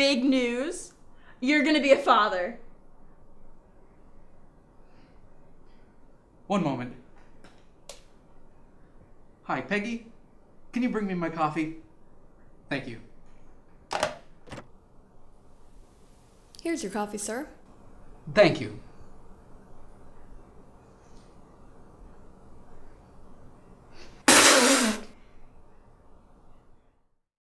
big news. You're gonna be a father. One moment. Hi, Peggy. Can you bring me my coffee? Thank you. Here's your coffee, sir. Thank you.